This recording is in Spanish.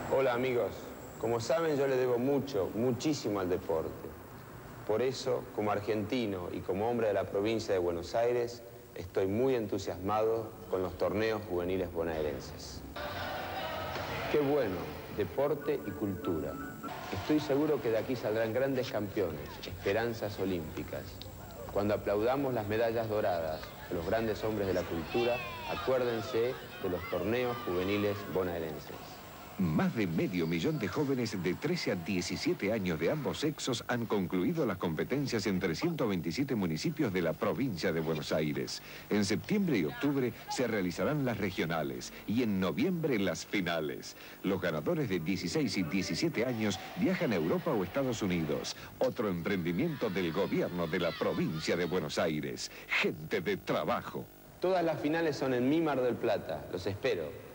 Hola amigos, como saben yo le debo muchísimo al deporte. Por eso, como argentino y como hombre de la provincia de Buenos Aires, estoy muy entusiasmado con los torneos juveniles bonaerenses. Qué bueno, deporte y cultura. Estoy seguro que de aquí saldrán grandes campeones, esperanzas olímpicas. Cuando aplaudamos las medallas doradas a los grandes hombres de la cultura, acuérdense de los torneos juveniles bonaerenses. Más de medio millón de jóvenes de 13 a 17 años de ambos sexos han concluido las competencias en 327 municipios de la provincia de Buenos Aires. En septiembre y octubre se realizarán las regionales y en noviembre las finales. Los ganadores de 16 y 17 años viajan a Europa o Estados Unidos. Otro emprendimiento del gobierno de la provincia de Buenos Aires. Gente de trabajo. Todas las finales son en mi Mar del Plata. Los espero.